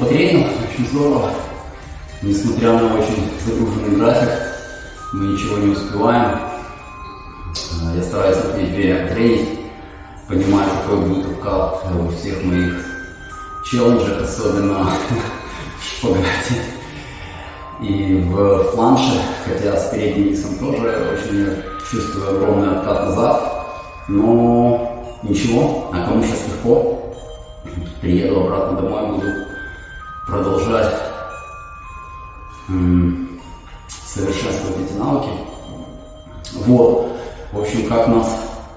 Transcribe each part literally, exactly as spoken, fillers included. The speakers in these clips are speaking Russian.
потренил, очень здорово. Несмотря на очень загруженный график, мы ничего не успеваем. Я стараюсь успеть время тренить, понимаю, какой будет откат во всех моих челленджах, особенно в шпагате и в планше, хотя с передним весом тоже очень чувствую огромный откат назад, но ничего, а кому сейчас легко, приеду обратно домой, буду продолжать м- совершенствовать эти навыки. Вот, в общем, как нас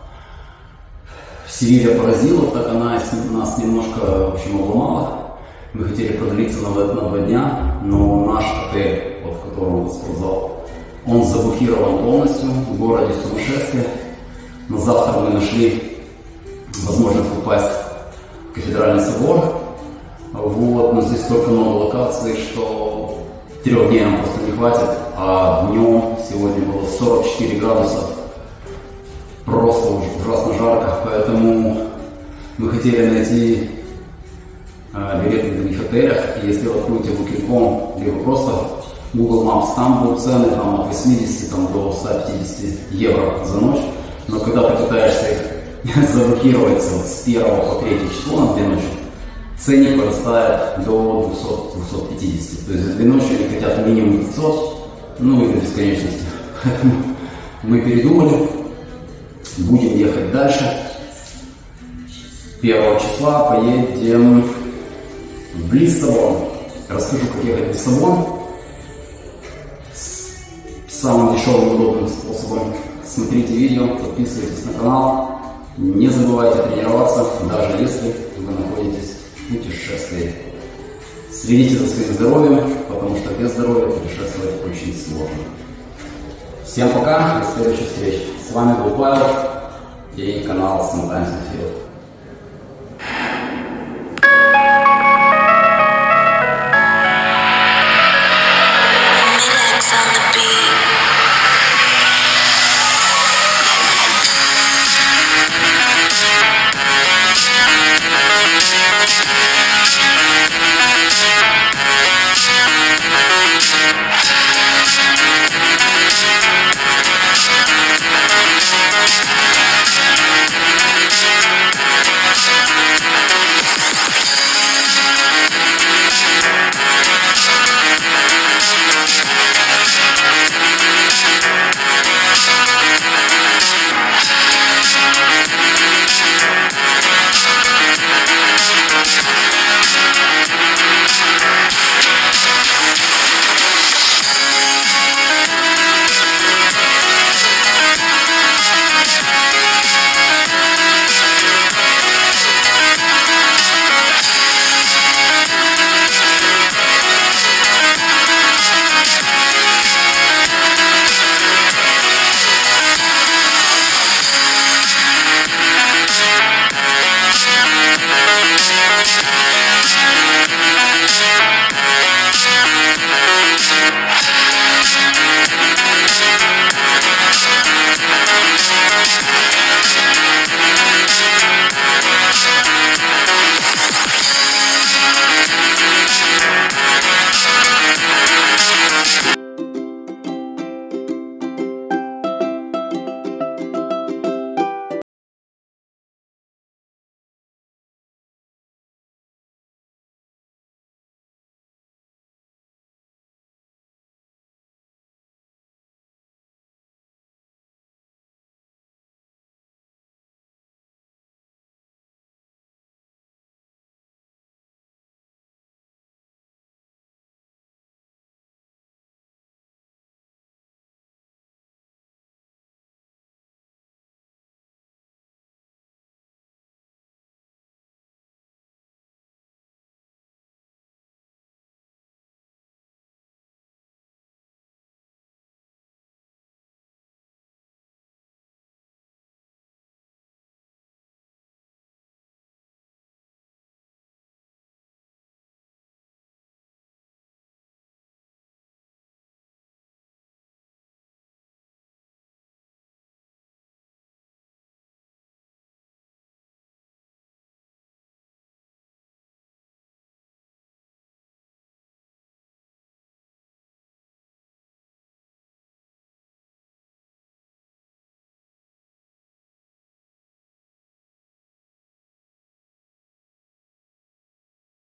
Севилья поразила, так она нас немножко, в общем, обломала. Мы хотели продлиться на два дня, но наш отель, вот, в котором я спортзал, он заблокирован полностью в городе сумасшествие. На завтра мы нашли возможность попасть в кафедральный собор. Вот, но здесь столько много локаций, что трех дней нам просто не хватит, а днем сегодня было сорок четыре градуса. Просто ужасно жарко, поэтому мы хотели найти э, билеты в других отелях. И если вы откроете букинг точка ком, либо просто Google Maps, там будут цены там, от восьмидесяти там, до ста пятидесяти евро за ночь. Но когда ты пытаешься их заблокировать вот, с первого по третье число на две ночи, ценник вырастает до двухсот — двухсот пятидесяти. То есть за две ночи они хотят минимум пятьсот, ну и до бесконечности. Поэтому мы передумали. Будем ехать дальше. Первого числа поедем в Лиссабон. Расскажу, как ехать в Лиссабон с самым дешевым и удобным способом. Смотрите видео, подписывайтесь на канал. Не забывайте тренироваться, даже если вы находитесь в путешествии. Следите за своим здоровьем, потому что без здоровья путешествовать очень сложно. Всем пока, до следующих встреч. С вами был Павел и канал Sometimes I Feel. Minutes on the beat.